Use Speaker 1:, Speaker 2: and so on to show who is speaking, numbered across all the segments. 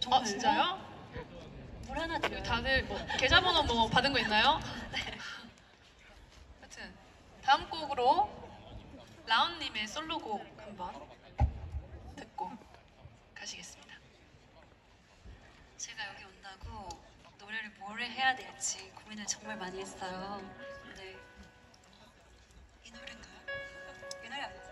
Speaker 1: 정말요?
Speaker 2: 진짜요?
Speaker 1: 물 하나 드려요.
Speaker 2: 다들 뭐 계좌번호 뭐 받은 거 있나요?
Speaker 1: 네.
Speaker 2: 하여튼 다음 곡으로 라온님의 솔로곡 한번 듣고 가시겠습니다.
Speaker 1: 제가 여기 온다고 노래를 뭘 해야 될지 고민을 정말 많이 했어요. 근데 이 노래인가요? 이 노래 아니죠?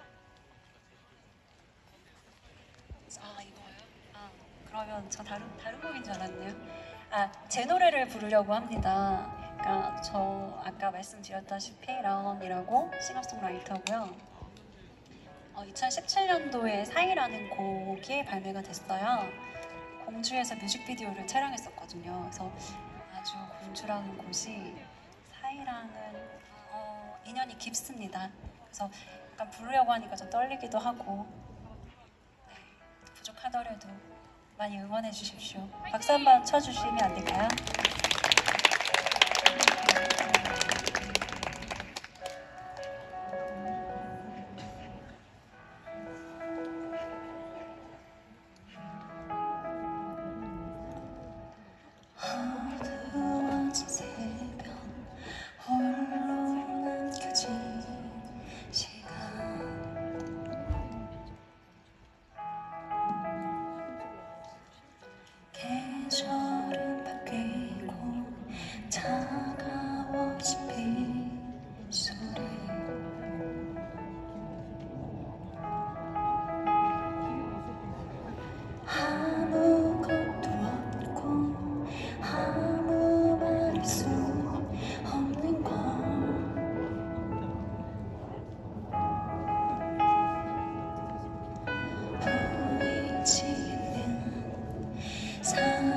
Speaker 1: 이거예요? 그러면 저 다른 곡인 줄 알았네요. 제 노래를 부르려고 합니다. 그러니까 저 아까 말씀드렸다시피 라온이라고 싱어송라이터고요. 2017년도에 사이라는 곡이 발매가 됐어요. 공주에서 뮤직비디오를 촬영했었거든요. 그래서 아주 공주라는 곳이 사이라는 인연이 깊습니다. 그래서 약간 부르려고 하니까 좀 떨리기도 하고, 네, 부족하더라도 많이 응원해 주십시오. 박수 한번 쳐주시면 안 될까요? 어두워진 새벽 홀로 남겨진 시간 계절은 바뀌고 차가워진 빗소리 아무것도 없고 아무 말 할 수 없는 걸 보이지 않는